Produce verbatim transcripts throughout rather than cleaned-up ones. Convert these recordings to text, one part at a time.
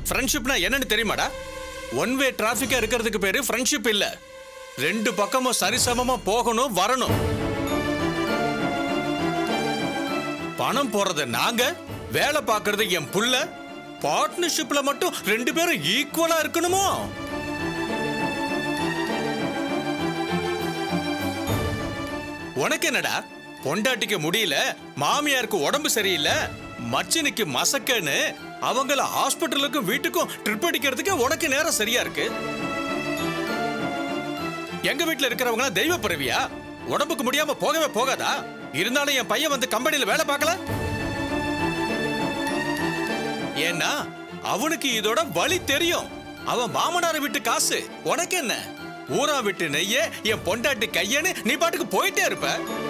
ஃப்ரெண்ட்ஷிப்னா என்னன்னு தெரியுமாடா? One way டிராஃபிக்கா இருக்கிறதுக்கு பேரு ஃப்ரெண்ட்ஷிப் இல்ல. ரெண்டு பக்கமும் சரிசமமா போகணும் வரணும். பணம் போறது நாங்க, வேலை பார்க்கறது என் புள்ள. பார்ட்னர்ஷிப்ல மட்டும் ரெண்டு பேரும் ஈக்குவலா இருக்கணுமோ? உனக்கு என்னடா? பொண்டாட்டிக்கு முடியல, மாமியாருக்கு உடம்பு சரியில்லை, மச்சினிக்கு மசக்கன்னு அவங்கள ஹாஸ்பிட்டலுக்கும் வீட்டுக்கும் ட்ரிப் அடிக்கிறதுக்கு உனக்கு நேரம் சரியா இருக்கு. எங்க வீட்டுல இருக்கிறவங்க தெய்வ பிறவியா? உடம்புக்கு முடியாம போகவே போகாதா? இருந்தாலும் என் பையன் வந்து கம்பெனில வேலை பார்க்கல. ஏன்னா அவனுக்கு இதோட வழி தெரியும். அவன் மாமனாரை விட்டு காசு, உனக்கு என்ன? ஊரா விட்டு நெய்ய என் பொண்டாட்டி கையன்னு நீ பாட்டுக்கு போயிட்டே இருப்ப.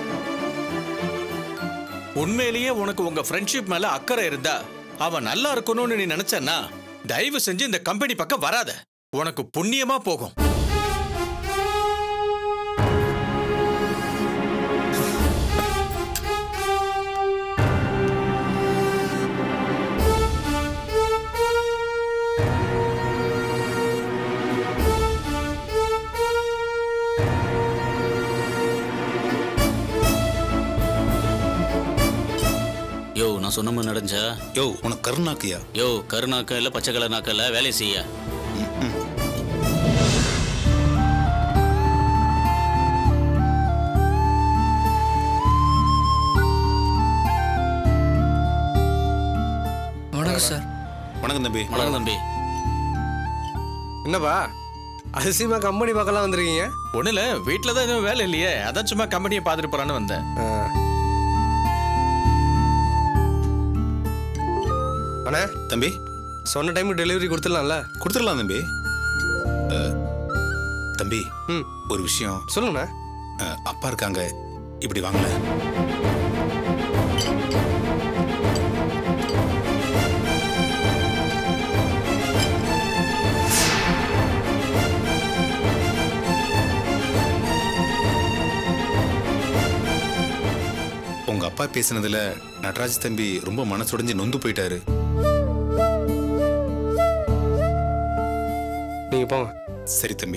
உண்மையிலேயே உனக்கு உங்க ஃப்ரெண்ட்ஷிப் மேல அக்கறை இருந்தா அவன் நல்லா இருக்கணும்னு நீ நினைச்சன்னா தயவு செஞ்சு இந்த கம்பெனி பக்கம் வராத. உனக்கு புண்ணியமா போகும். யோ, நான் சொன்ன மாதிரி நடந்துச்சா? யோ, உனக்கு கருணாக்கியா? யோ, கருணாக்க இல்ல பச்சை கலர் நாக்க இல்ல, வேலையை செய்ய. வணக்கம் சார். வணக்கம் தம்பி. வணக்கம் தம்பி. என்னப்பா அதிசயமா கம்பெனி பக்கம்லாம் வந்திருக்கீங்க? ஒண்ணு இல்ல, வீட்டுல தான் எதுவும் வேலை இல்லையே, அதான் சும்மா கம்பெனியை பார்த்துட்டு போறான்னு வந்தேன். அண்ணா தம்பி, சொன்ன டைமுக்கு டெலிவரி கொடுத்துடலாம்ல? கொடுத்துடலாம் தம்பி. தம்பி, ம் ஒரு விஷயம் சொல்லுங்கண்ணா. அப்பா இருக்காங்க, இப்படி வாங்கல. உங்க அப்பா பேசினதுல நடராஜ் தம்பி ரொம்ப மனசுடைஞ்சு நொந்து போயிட்டாரு. நீங்க போங்க. சரி தம்பி.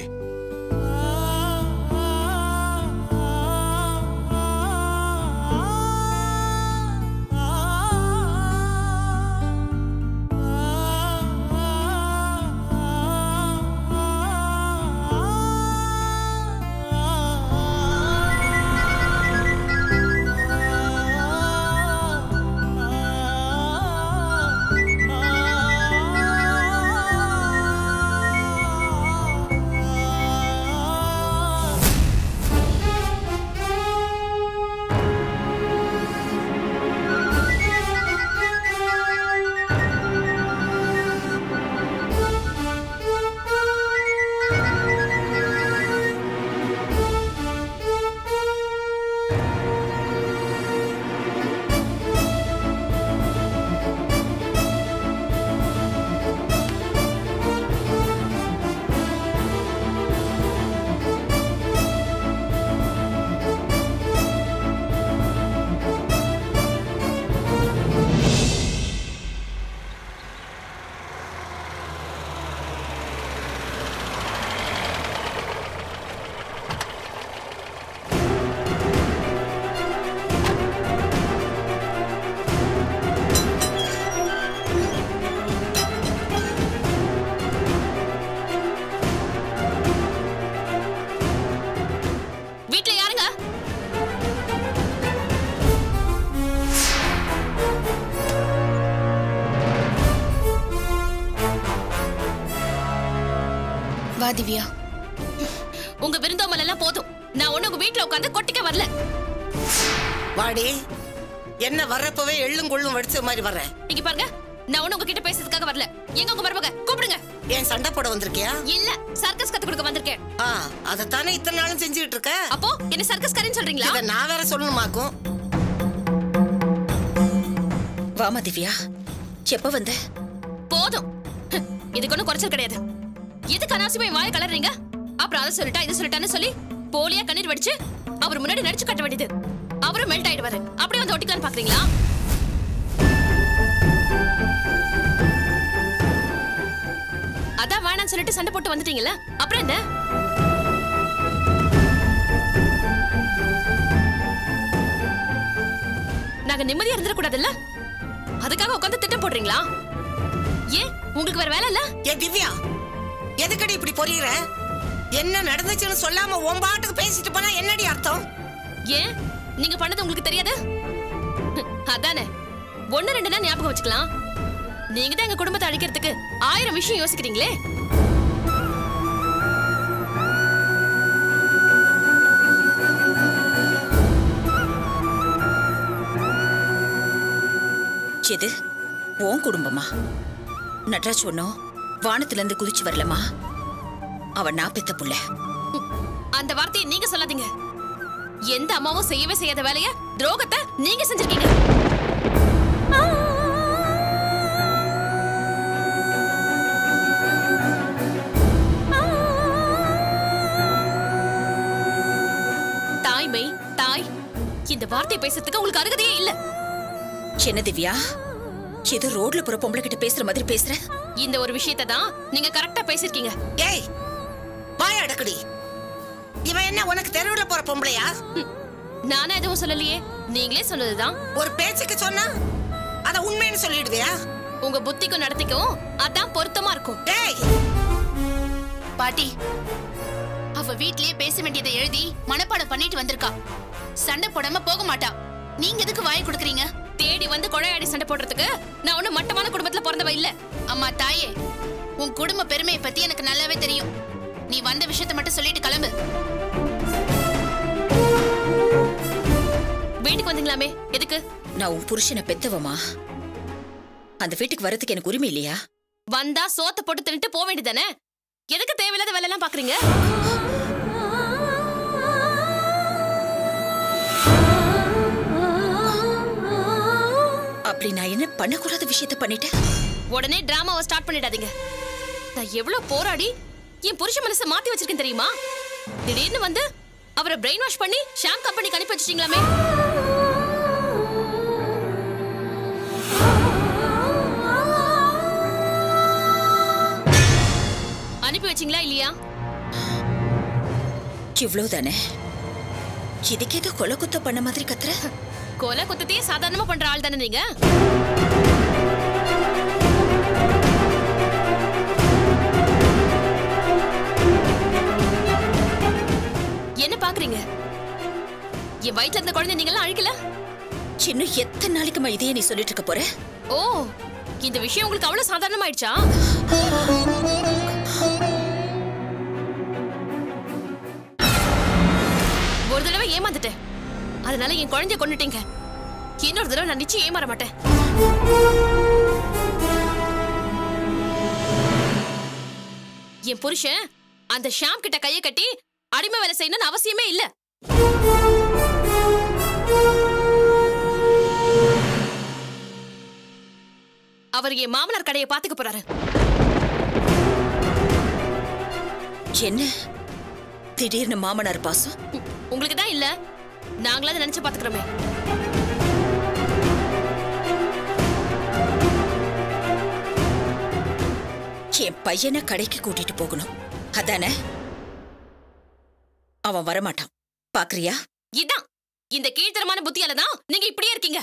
வா திவ்யா, உங்க விருந்தோம்பல் எல்லாம் போதும். நான் ஒண்ணு உங்க வீட்டுல உட்காந்து கொட்டிக்க வரல. வாடி, என்ன வர்றப்பவே எள்ளும் கொள்ளும் வடிச்ச மாதிரி வர்றேன். இங்க பாருங்க, நான் ஒண்ணு உங்ககிட்ட பேசுறதுக்காக வரல. எங்க உங்க மருமக கூப்பிடுங்க. ஏன் சண்டை போட வந்திருக்கியா? இல்ல, சர்க்கஸ் கத்து கொடுக்க வந்திருக்கேன். ஆ, அதத்தானே இத்தனை நாளும் செஞ்சுட்டு இருக்க. அப்போ என்ன சர்க்கஸ் காரன்னு சொல்றீங்களா? இத நான் வேற சொல்லணுமாக்கும். வாமா திவ்யா, எப்ப வந்த? போதும், இதுக்கு ஒன்னும் குறைச்சல் கிடையாது. எதுக்கு அனாவசியமா வாயை கலர்றீங்க? அப்புறம் அதை சொல்லிட்டா இது சொல்லிட்டான்னு சொல்லி போலியா கண்ணீர் வடிச்சு அவர் முன்னாடி நடிச்சு கட்ட வேண்டியது. அவரும் மெல்ட் ஆயிடுவாரு. அப்படியே வந்து ஒட்டிக்கலான்னு பாக்குறீங்களா? வேண்டாம்னு சொல்லிட்டு சண்டை போட்டு வந்துட்டீங்கல்ல, அப்புறம் என்ன? நாங்க நிம்மதியா இருந்துடக்கூடாதுல்ல, அதுக்காக உட்காந்து திட்டம் போடுறீங்களா? ஏன் உங்களுக்கு வேற வேலை இல்ல? ஏ திவ்யா, எதுக்கடி இப்படி பொறியிற? என்ன நடந்துச்சுன்னு சொல்லாம உன் பாட்டுக்கு பேசிட்டு போனா என்னடி அர்த்தம்? ஏன் நீங்க பண்ணது உங்களுக்கு தெரியாது? அதானே, ஒன்னு ரெண்டு ஞாபகம் வச்சுக்கலாம். நீங்க தான் எங்க குடும்பத்தை அழிக்கிறதுக்கு ஆயிரம் விஷயம் யோசிக்கிறீங்களே. எது உன் குடும்பமா? நட்ராஜ் ஒன்னும் வானத்துல இருந்து குதிச்சு வரலமா. அவன் நான் பெத்த புள்ள. அந்த வார்த்தையை நீங்க சொல்லாதீங்க. எந்த அம்மாவும் செய்யவே செய்யாத வேலைய, துரோகத்தை நீங்க செஞ்சிருக்கீங்க. தாய்மை, தாய், இந்த வார்த்தையை பேசுறதுக்கு உங்களுக்கு அருகதையே இல்ல. என்ன திவ்யா, ஏதோ ரோட்ல போற பொம்பளை கிட்ட பேசுற மாதிரி பேசுற? இந்த ஒரு விஷயத்தை தான் நீங்க கரெக்டா பேசிருக்கீங்க. ஏய், வாய அடக்குடி. இவன் என்ன உனக்கு தெருவுல போற பொம்பளையா? நானா எதுவும் சொல்லலையே, நீங்களே சொன்னதுதான். ஒரு பேச்சுக்கு சொன்னா அத உண்மைன்னு சொல்லிடுவியா? உங்க புத்திக்கும் நடத்திக்கும் அதான் பொருத்தமா இருக்கும். ஏய் பாட்டி, அவ வீட்லயே பேச வேண்டியதை எழுதி மனப்பாடம் பண்ணிட்டு வந்திருக்கா. சண்டை போடாம போக மாட்டா. நீங்க எதுக்கு வாயை கொடுக்குறீங்க? தேடி வந்து கொழையாடி சண்டை போடுறதுக்கு நான் ஒண்ணு மட்டமான குடும்பத்துல பிறந்தவ இல்ல. அம்மா தாயே, உன் குடும்ப பெருமையை பத்தி எனக்கு நல்லாவே தெரியும். நீ வந்த விஷயத்தை மட்டும் சொல்லிட்டு கிளம்பு. வீட்டுக்கு வந்தீங்களாமே, எதுக்கு? நான் உன் புருஷனை பெத்தவமா. அந்த வீட்டுக்கு வரதுக்கு எனக்கு உரிமை இல்லையா? வந்தா சோத்த போட்டு தின்னுட்டு போக வேண்டியதானே. எதுக்கு தேவையில்லாத வேலை எல்லாம் பாக்குறீங்க? அப்படி நான் என்ன பண்ணக்கூடாத விஷயத்த பண்ணிட்டேன்? உடனே டிராமாவை ஸ்டார்ட் பண்ணிடாதீங்க. நான் எவ்வளவு போராடி என் புருஷ மனசை மாத்தி வச்சிருக்கேன் தெரியுமா? திடீர்னு வந்து அவரை பிரெயின் வாஷ் பண்ணி ஷாம் கம்பெனிக்கு அனுப்பி வச்சிட்டீங்களாமே. அனுப்பி வச்சீங்களா இல்லையா? இவ்வளவுதானே? இதுக்கு ஏதோ கொலை குத்த பண்ண மாதிரி கத்துற? கொலை குத்தத்தையே சாதாரணமா பண்ற ஆள் தானே நீங்க. என்ன பாக்குறீங்க? என் வயிற்றுல இருந்த குழந்தை நீங்க எல்லாம் அழிக்கல. இன்னும் எத்தனை நாளைக்குமா இதையே நீ சொல்லிட்டு இருக்க போற? ஓ, இந்த விஷயம் உங்களுக்கு அவ்வளவு சாதாரணமாயிடுச்சா? ஒரு தடவை ஏமாந்துட்டேன், அதனால என் குழந்தைய கொண்டுட்டீங்க. இன்னொரு தடவை நான் நிச்சயம் ஏமாற மாட்டேன். என் புருஷன் அந்த ஷாம் கிட்ட கையை கட்டி அடிமை வேலை செய்யணும்னு அவசியமே இல்ல. அவர் என் மாமனார் கடையை பாத்துக்க போறாரு. என்ன திடீர்னு மாமனார் பாசம்? உங்களுக்கு தான் இல்ல, நாங்களாவது நினைச்சு பாத்துக்கிறோமே. என் பையனை கடைக்கு கூட்டிட்டு போகணும், அதானே? அவன் வரமாட்டான், பாக்குறியா? இதான் இந்த கீழ்த்தரமான புத்தியால தான் நீங்க இப்படியே இருக்கீங்க.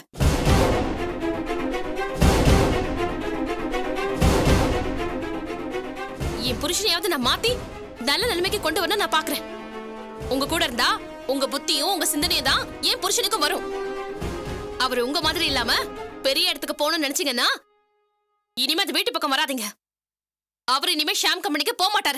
என் புருஷனையாவது நான் மாத்தி நல்ல நிலைமைக்கு கொண்டு வரணும் நான் பாக்குறேன். உங்க கூட இருந்தா உங்க புத்தியும் உங்க சிந்தனையும் தான் என் புருஷனுக்கும் வரும். அவர் உங்க மாதிரி இல்லாம பெரிய இடத்துக்கு போகணும்னு நினைச்சீங்கன்னா இனிமே அது வீட்டு பக்கம் வராதீங்க. அவர் இனிமே ஷாம் கம்பெனிக்கு போக மாட்டாரு.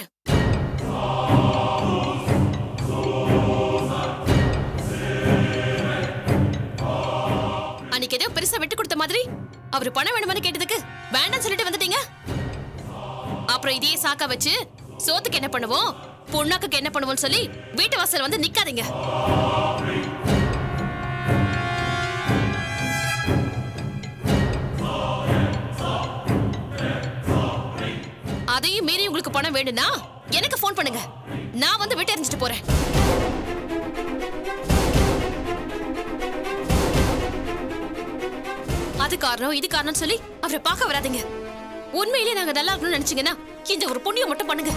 அன்னைக்கு ஏதோ பெருசா விட்டு கொடுத்த மாதிரி அவரு பணம் வேணுமான்னு கேட்டதுக்கு வேண்டாம் சொல்லிட்டு வந்துட்டீங்க. அப்புறம் இதையே சாக்கா வச்சு சோத்துக்கு என்ன பண்ணுவோம், பொண்ணாக்கு என்ன பண்ணுவோம்னு சொல்லி வீட்டு வாசல் வந்து நிக்காதீங்க. அதையும் மீறி உங்களுக்கு பணம் வேணும்னா எனக்கு போன் பண்ணுங்க, நான் வந்து வீட்டை எரிஞ்சிட்டு போறேன். அது காரணம் இது காரணம் சொல்லி அவரை பார்க்க வராதீங்க. உண்மையிலேயே நாங்க நல்லா இருக்கணும்னு நினைச்சீங்கன்னா இந்த ஒரு புண்ணியம் மட்டும் பண்ணுங்க.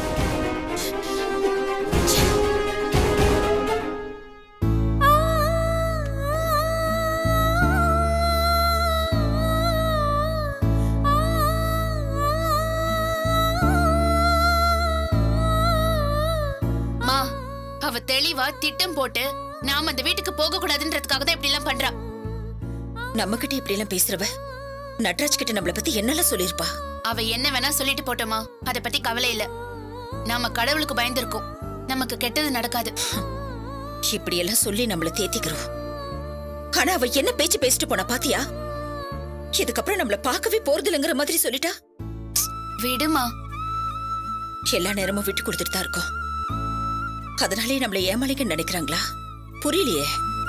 மா, அவ தெளிவா திட்டம் போட்டு நாம அந்த வீட்டுக்கு போக கூடாதுன்றதுக்காக தான் இப்படி எல்லாம் பண்றா. நம்ம கிட்ட இப்படி எல்லாம் பேசுறவ நட்ராஜ் கிட்ட நம்மள பத்தி என்னெல்லாம் சொல்லிருப்பா? அவ என்ன வேணா சொல்லிட்டு போட்டோமா, அத பத்தி கவலை இல்ல. நாம கடவுளுக்கு பயந்துருக்கோம், நமக்கு கெட்டது நடக்காது. இப்படி எல்லாம் சொல்லி நம்மள தேத்திக்கிறோம். ஆனா அவ என்ன பேச்சு பேசிட்டு போனா பாத்தியா? இதுக்கப்புறம் நம்மள பார்க்கவே போறது இல்லைங்கிற மாதிரி சொல்லிட்டா. விடுமா. எல்லா நேரமும் விட்டு கொடுத்துட்டு தான் இருக்கோம். அதனாலே நம்மள ஏமாளிக்க நினைக்கிறாங்களா? புரியலையே.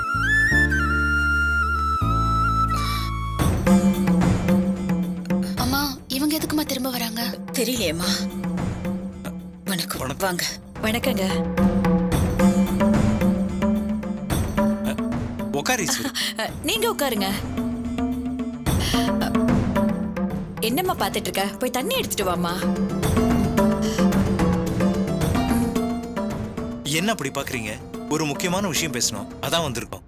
அம்மா, இவங்க எதுக்குமா திரும்ப வராங்க? தெரியலையேம்மா. வணக்கம். வாங்க. வணக்கங்க. உட்காரி. நீங்க உட்காருங்க. என்னம்மா பாத்துட்டு இருக்க? போய் தண்ணி எடுத்துட்டு வாமா. என்ன அப்படி பாக்குறீங்க? ஒரு முக்கியமான விஷயம் பேசணும், அதான் வந்திருக்கோம்.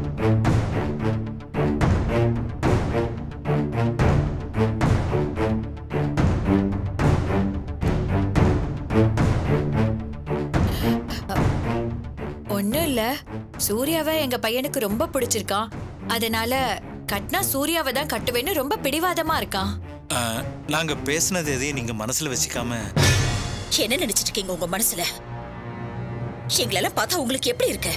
ஒண்ணும் இல்ல, சூர்யாவை எங்க பையனுக்கு ரொம்ப பிடிச்சிருக்கான். அதனால கட்னா சூர்யாவை தான் கட்டுவேன்னு ரொம்ப பிடிவாதமா இருக்கான். நாங்க பேசினது எதையும் நீங்க மனசுல வச்சுக்காம. என்ன நினைச்சிட்டு இருக்கீங்க உங்க மனசுல? எங்களெல்லாம் பார்த்தா உங்களுக்கு எப்படி இருக்கு?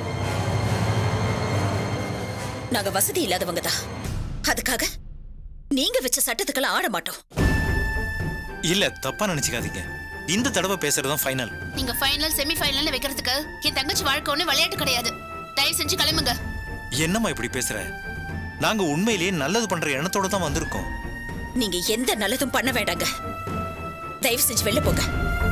நாங்க வசதி இல்லாதவங்க தான். அதுக்காக நீங்க வச்ச சட்டத்துக்கெல்லாம் ஆட மாட்டோம். இல்ல, தப்பா நினைச்சுக்காதீங்க. இந்த தடவை பேசுறதுதான் ஃபைனல். நீங்க ஃபைனல் செமி ஃபைனல் வைக்கிறதுக்கு என் தங்கச்சி வாழ்க்கை ஒண்ணு விளையாட்டு கிடையாது. தயவு செஞ்சு கிளம்புங்க. என்னம்மா இப்படி பேசுற? நாங்க உண்மையிலேயே நல்லது பண்ற எண்ணத்தோட தான் வந்திருக்கோம். நீங்க எந்த நல்லதும் பண்ண வேண்டாங்க. தயவு செஞ்சு வெளில போங்க.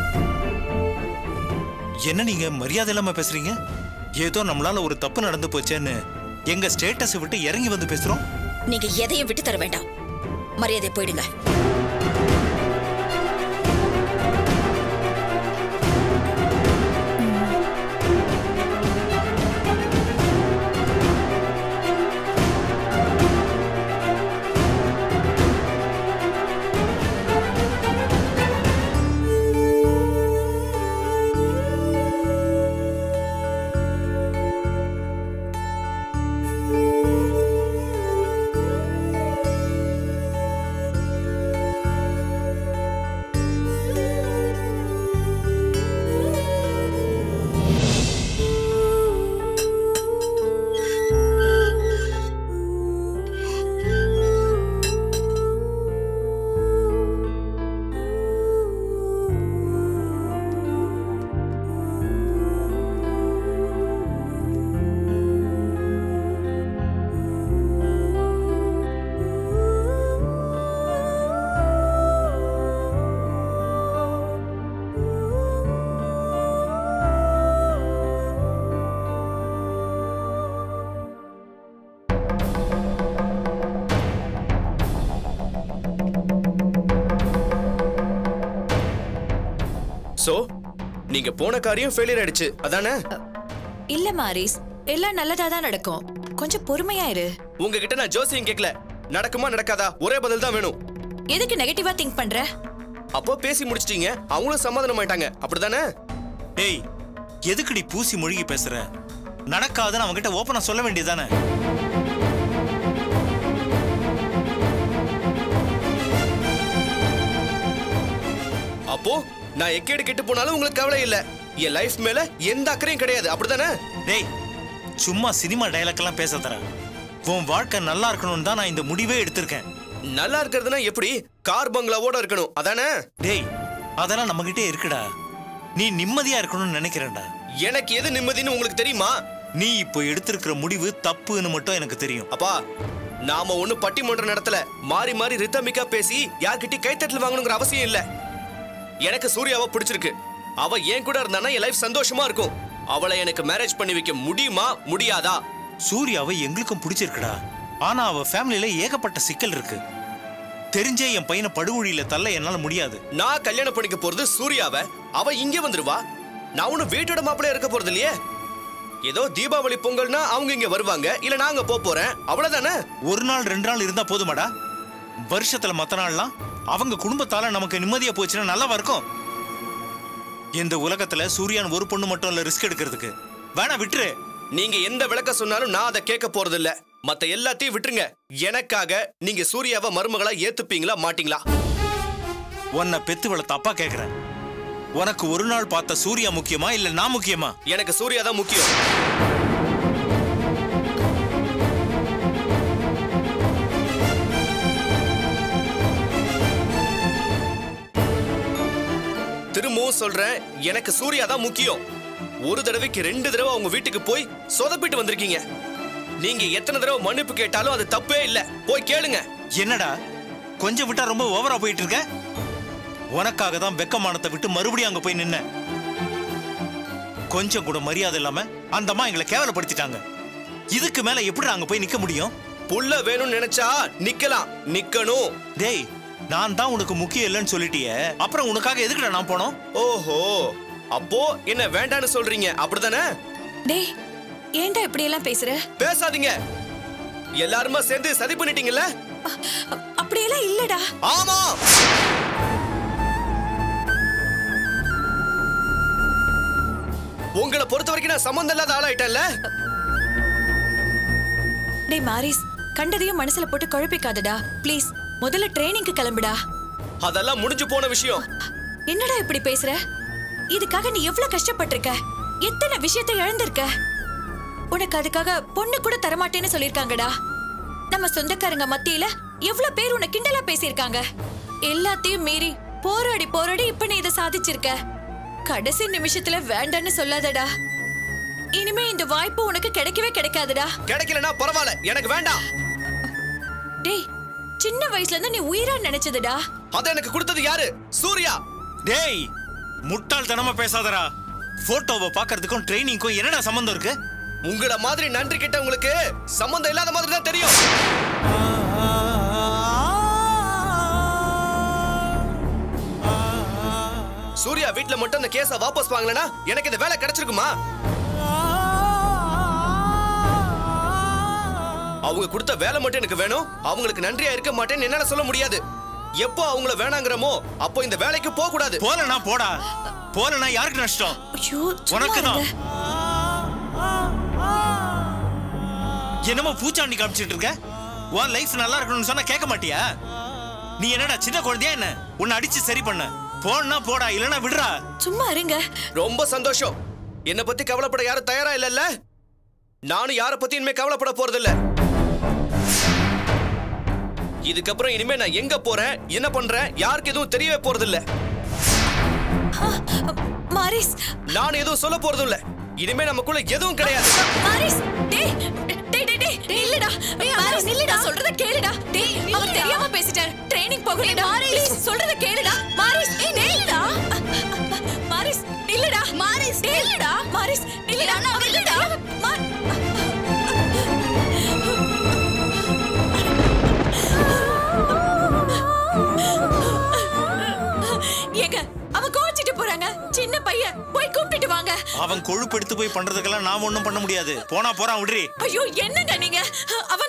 என்ன நீங்க மரியாதை இல்லாம பேசுறீங்க? ஏதோ நம்மளால ஒரு தப்பு நடந்து போச்சேன்னு எங்க ஸ்டேட்டஸ் விட்டு இறங்கி வந்து பேசுறோம். நீங்க எதையும் விட்டு தர வேண்டாம். மரியாதை போயிடுங்க. சோ நீங்க போன காரியம் ஃபெயிலியர் ஆயிடுச்சு அதானே? இல்ல மாரிஸ், எல்லாம் நல்லதா தான் நடக்கும். கொஞ்சம் பொறுமையா இரு. உங்ககிட்ட நான் ஜோசியம் கேட்கல. நடக்குமா நடக்காதா ஒரே பதில் தான் வேணும். எதுக்கு நெகட்டிவா திங்க் பண்ற? அப்போ பேசி முடிச்சிட்டீங்க, அவங்களும் சமாதானம் ஆயிட்டாங்க, அப்படிதானே? ஏய், எதுக்குடி பூசி மொழிகி பேசுற? நடக்காதுன்னு அவங்க கிட்ட ஓப்பனா சொல்ல வேண்டியதானே? அப்போ நான் எக்கேடு கெட்டு போனாலும் உங்களுக்கு கவலை இல்ல. என் லைஃப் மேல எந்த அக்கறையும் கிடையாது, அப்படிதானே? டேய், சும்மா சினிமா டயலாக் எல்லாம் பேச தர. உன் வாழ்க்கை நல்லா இருக்கணும்னு தான் நான் இந்த முடிவே எடுத்திருக்கேன். நல்லா இருக்கிறதுனா எப்படி? கார் பங்களாவோட இருக்கணும், அதானே? டேய், அதெல்லாம் நம்ம கிட்டே இருக்குடா. நீ நிம்மதியா இருக்கணும்னு நினைக்கிறேன்டா. எனக்கு எது நிம்மதின்னு உங்களுக்கு தெரியுமா? நீ இப்போ எடுத்திருக்கிற முடிவு தப்புன்னு மட்டும் எனக்கு தெரியும். அப்பா, நாம ஒண்ணு பட்டிமன்ற நடத்தல. மாறி மாறி ரித்தமிக்கா பேசி யார்கிட்டயும் கைத்தட்டல் வாங்கணுங்கிற அவசியம் இல்ல. எனக்கு சூர்யாவை பிடிச்சிருக்கு. அவ ஏன் கூட இருந்தானா என் லைஃப் சந்தோஷமா இருக்கும். அவளை எனக்கு மேரேஜ் பண்ணி வைக்க முடியுமா முடியாதா? சூர்யாவை எங்களுக்கும் பிடிச்சிருக்குடா. ஆனா அவ ஃபேமிலியில ஏகப்பட்ட சிக்கல் இருக்கு. தெரிஞ்சே என் பையனை படுகொழியில தள்ள என்னால முடியாது. நான் கல்யாணம் பண்ணிக்க போறது சூர்யாவை. அவ இங்க வந்துருவா. நான் ஒன்னும் வீட்டோட மாப்பிள்ளையா இருக்க போறது இல்லையே. ஏதோ தீபாவளி பொங்கல்னா அவங்க இங்க வருவாங்க, இல்ல நாங்க போக போறேன், அவ்வளவுதானே. ஒரு நாள் ரெண்டு நாள் இருந்தா போதுமாடா? வருஷத்துல மத்த நாள்லாம் அவங்க குடும்பத்தால நமக்கு நிம்மதியா போச்சுன்னா நல்லா இருக்கும். இந்த உலகத்துல சூர்யான் ஒரு பொண்ணு மட்டும் இல்ல ரிஸ்க் எடுக்கிறதுக்கு. வேணா விட்டுரு. நீங்க எந்த விளக்க சொன்னாலும் நான் அதை கேட்க போறது இல்ல. மத்த எல்லாத்தையும் விட்டுருங்க. எனக்காக நீங்க சூர்யாவை மருமகளா ஏத்துப்பீங்களா மாட்டீங்களா? உன்னை பெத்து வளர்த்த அப்பா கேக்குறேன். உனக்கு ஒரு நாள் பார்த்த சூர்யா முக்கியமா இல்ல நான் முக்கியமா? எனக்கு சூர்யா தான் முக்கியம். திரும்பவும் சொல்றேன், எனக்கு சூர்யா தான் முக்கியம். ஒரு தடவைக்கு ரெண்டு தடவை அவங்க வீட்டுக்கு போய் சொதப்பிட்டு வந்திருக்கீங்க. நீங்க எத்தனை தடவை மன்னிப்பு கேட்டாலும் அது தப்பே இல்ல. போய் கேளுங்க. என்னடா கொஞ்சம் விட்டா ரொம்ப ஓவரா போயிட்டு இருக்க? உனக்காக தான் வெக்கமானத்தை விட்டு மறுபடியும் அங்க போய் நின்ன. கொஞ்சம் கூட மரியாதை இல்லாம அந்த அம்மா எங்களை கேவலப்படுத்திட்டாங்க. இதுக்கு மேல எப்படி அங்க போய் நிக்க முடியும்? புள்ள வேணும்னு நினைச்சா நிக்கலாம், நிக்கணும். டேய், நான் தான் உனக்கு முக்கியம் இல்லைன்னு சொல்லிட்டியே, அப்புறம் உனக்காக எதுக்குடா நான் போனோம்? ஓஹோ, அப்போ என்ன வேண்டான்னு சொல்றீங்க, அப்படிதானே? டேய், ஏன்டா இப்படி எல்லாம் பேசுற? பேசாதீங்க. எல்லாருமா சேர்ந்து சதி பண்ணிட்டீங்கல்ல? அப்படியெல்லாம் இல்லடா. ஆமா. உங்களை பொறுத்த வரைக்கும் நான் சம்பந்தம் இல்லாத ஆளாயிட்டேன்ல. டேய் மாரிஸ், கண்டதையும் மனசுல போட்டு குழப்பிக்காதடா ப்ளீஸ். முதல்ல ட்ரெயினிங்க்கு கிளம்புடா. அதெல்லாம் முடிஞ்சு போன விஷயம். என்னடா இப்படி பேசுற? இதுக்காக நீ எவ்வளவு கஷ்டப்பட்டிருக்க, எத்தனை விஷயத்தை இழந்திருக்க. உனக்கு அதுக்காக பொண்ணு கூட தரமாட்டேன்னு சொல்லிருக்காங்கடா. நம்ம சொந்தக்காரங்க மத்தியில எவ்வளவு பேர் உன்னை கிண்டலா பேசியிருக்காங்க. எல்லாத்தையும் மீறி போராடி போராடி இப்ப நீ இதை சாதிச்சிருக்க. கடைசி நிமிஷத்துல வேண்டான்னு சொல்லாதடா. இனிமே இந்த வாய்ப்பு உனக்கு கிடைக்கவே கிடைக்காதுடா. கிடைக்கலனா பரவாயில்ல, எனக்கு வேண்டாம். டேய், சின்ன வயசுல இருந்து நீ உயிரா நினைச்சதுடா. அத எனக்கு கொடுத்தது யாரு? சூர்யா. டேய், முட்டாள்தனமா பேசாதடா. போட்டோவை பாக்குறதுக்கும் ட்ரெயினிங்க்கும் என்னடா சம்பந்தம் இருக்கு? உங்கள மாதிரி நன்றி கிட்ட உங்களுக்கு சம்பந்தம் இல்லாத மாதிரி தான் தெரியும். சூர்யா வீட்ல மட்டும் அந்த கேஸ வாபஸ் வாங்கலனா எனக்கு இந்த வேலை கிடைச்சிருக்குமா? அவங்க கொடுத்த வேலை மட்டும் எனக்கு வேணும். அவங்களுக்கு நன்றியா இருக்க மாட்டேன்னு என்னால சொல்ல முடியாது. எப்போ அவங்கள வேணாங்கறமோ அப்போ இந்த வேலைக்கு போக கூடாது. போலனா போடா. போலனா யாருக்கு நஷ்டம்? ஐயோ, உனக்கு தான். என்னமோ பூச்சாண்டி காமிச்சிட்டு இருக்க. உன் லைஃப் நல்லா இருக்கணும்னு சொன்னா கேட்க மாட்டியா? நீ என்னடா சின்ன குழந்தையா என்ன? உன்னை அடிச்சு சரி பண்ண. போனா போடா, இல்லனா விடுறா. சும்மா இருங்க. ரொம்ப சந்தோஷம். என்ன பத்தி கவலைப்பட யாரும் தயாரா இல்லல்ல? நானும் யார பத்தி இனிமே கவலைப்பட போறதில்ல. இதுக்கப்புறம் இனிமே நான் எங்க போறேன், என்ன பண்றேன், யாருக்கு எதுவும் தெரியவே போறதில்ல. மாரிஸ், நான் எதுவும் சொல்ல போறதும் இல்ல. இனிமே நமக்குள்ள எதுவும் கிடையாது. மாரிஸ், டேய் டேய் டேய் டேய் இல்லடா. மாரிஸ் இல்லடா, சொல்றத கேளுடா. டேய், அவர் தெரியாம பேசிட்டார். ட்ரெய்னிங் போகணும்டா. ப்ளீஸ் சொல்றத கேளுடா. மாரிஸ், ஏய் இல்லடா. மாரிஸ் இல்லடா. மாரிஸ் இல்லடா. மாரிஸ் இல்லடா. அவர் இல்லடா. ஏங்க, அவன் கோச்சிட்டு போறாங்க. சின்ன பையன், போய் கூப்பிட்டு வாங்க. அவன் கொழுப்பு எடுத்து போய் பண்றதுக்கெல்லாம் நாம ஒண்ணும் பண்ண முடியாது. போனா போறான், விடுறி. ஐயோ, என்னங்க நீங்க? அவன்